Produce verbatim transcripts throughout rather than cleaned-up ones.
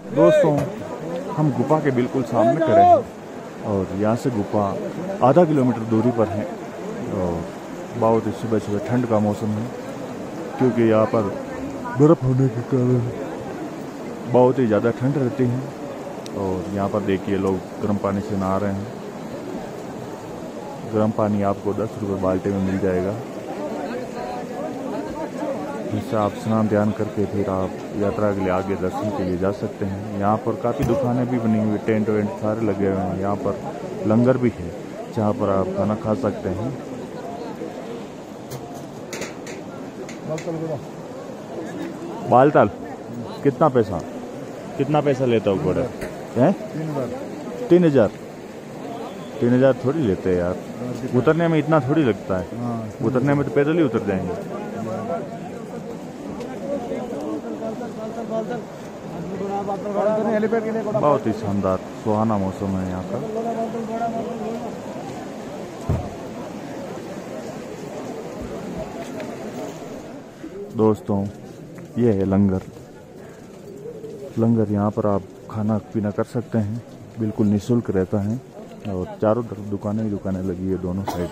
दोस्तों, हम गुफा के बिल्कुल सामने खड़े हैं और यहाँ से गुफा आधा किलोमीटर दूरी पर है। और बहुत ही सुबह सुबह ठंड का मौसम है, क्योंकि यहाँ पर बर्फ़ होने के कारण बहुत ही ज़्यादा ठंड रहती है। और यहाँ पर देखिए लोग गर्म पानी से नहा रहे हैं। गर्म पानी आपको दस रुपये बाल्टी में मिल जाएगा, जिससे आप स्नान ध्यान करके फिर आप यात्रा के लिए आगे दर्शन के लिए जा सकते हैं। यहाँ पर काफ़ी दुकानें भी बनी हुई, टेंट वेंट सारे लगे हुए हैं। यहाँ पर लंगर भी है, जहाँ पर आप खाना खा सकते हैं। बालताल कितना पैसा कितना पैसा लेता हूँ घोड़े हैं? तीन हजार तीन हजार थोड़ी लेते हैं यार। उतरने में इतना थोड़ी लगता है, उतरने में तो पैदल ही उतर जाएंगे। बहुत ही शानदार सुहाना मौसम है यहाँ का। दोस्तों, ये है लंगर। लंगर यहाँ पर आप खाना पीना कर सकते हैं, बिल्कुल निःशुल्क रहता है। और चारों तरफ दुकानें ही दुकानें लगी है दोनों साइड।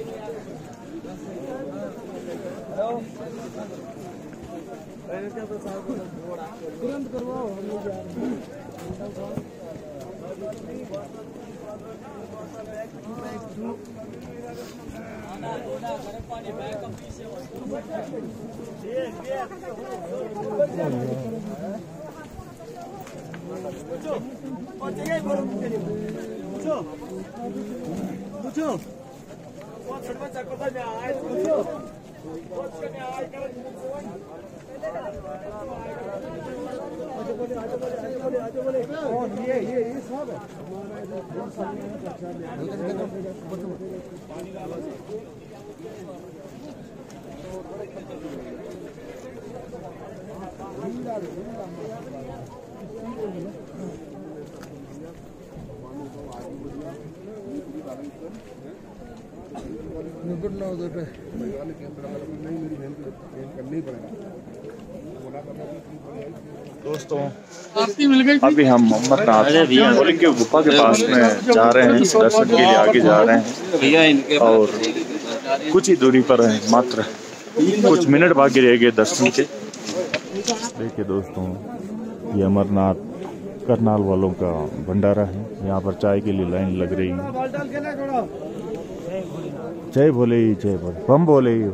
दोस्तों, अभी हम अमरनाथ बोले कि गुफा के पास में जा रहे हैं, दर्शन के लिए आगे जा रहे हैं। और कुछ ही दूरी पर है, मात्र कुछ मिनट बाकी रह गए दर्शन के। देखिए दोस्तों, ये अमरनाथ करनाल वालों का भंडारा है। यहाँ पर चाय के लिए लाइन लग रही है। जय भोले ही जय भोले, बम बोले ही।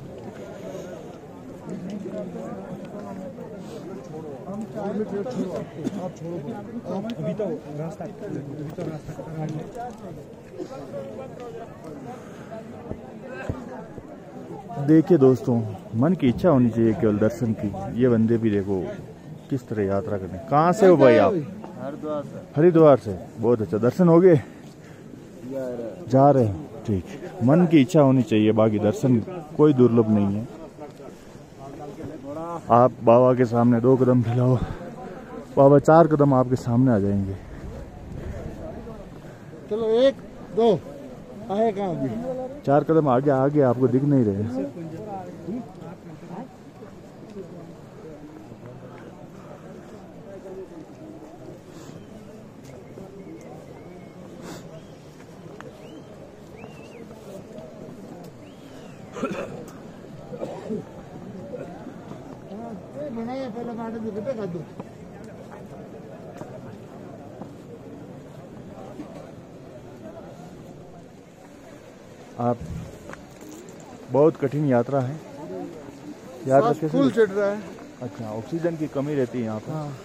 देखिए दोस्तों, मन की इच्छा होनी चाहिए केवल दर्शन की। ये बंदे भी देखो किस तरह यात्रा करने। कहाँ से हो भाई आप? हरिद्वार से। हरिद्वार से, बहुत अच्छा। दर्शन हो गए? जा रहे हैं, ठीक। मन की इच्छा होनी चाहिए, बाकी दर्शन कोई दुर्लभ नहीं है। आप बाबा के सामने दो कदम फैलाओ, बाबा चार कदम आपके सामने आ जाएंगे। चलो एक दो आए कहाँ अभी? चार कदम आगे आगे आपको दिख नहीं रहे। आप बहुत कठिन यात्रा है। यात्रा कैसे फूल चढ़ रहा है? अच्छा, ऑक्सीजन की कमी रहती है यहाँ पर। हाँ।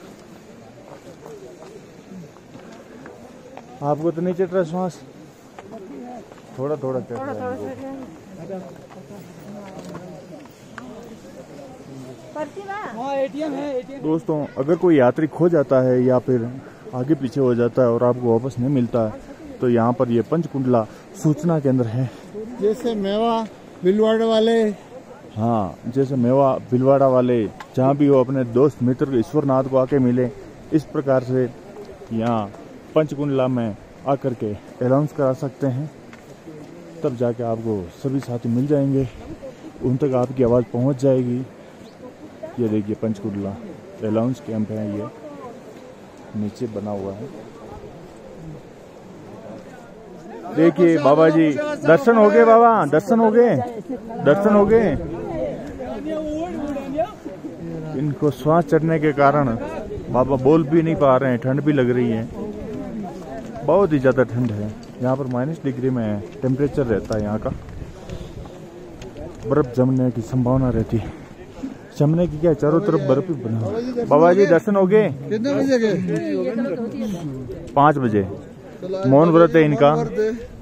आपको तो नहीं चढ़ रहा श्वास? थोड़ा थोड़ा चढ़ रहा है। दोस्तों, अगर कोई यात्री खो जाता है या फिर आगे पीछे हो जाता है और आपको वापस नहीं मिलता है, तो यहाँ पर ये पंचकुंडला सूचना केंद्र है। जैसे मेवा भीलवाड़ा वाले, हाँ, जैसे मेवा भीलवाड़ा वाले, जहाँ भी वो अपने दोस्त मित्र ईश्वरनाथ को आके मिले, इस प्रकार से यहाँ पंचकुंडला में आकर के अनाउंस करा सकते हैं। तब जाके आपको सभी साथी मिल जाएंगे, उन तक आपकी आवाज़ पहुँच जाएगी। ये देखिए पंचकुंडला अलाउंस कैंप है ये। नीचे बना हुआ है। देखिए बाबा जी, दर्शन हो गए बाबा, दर्शन हो गए, दर्शन हो गए। इनको श्वास चढ़ने के कारण बाबा बोल भी नहीं पा रहे हैं, ठंड भी लग रही है, बहुत ही ज्यादा ठंड है। यहाँ पर माइनस डिग्री में टेम्परेचर रहता है यहाँ का। बर्फ जमने की संभावना रहती है, जमने की क्या, चारों तरफ बर्फ ही बना। बाबा जी दर्शन हो गए? कितने बजे गए? पाँच बजे। मौन व्रत है इनका।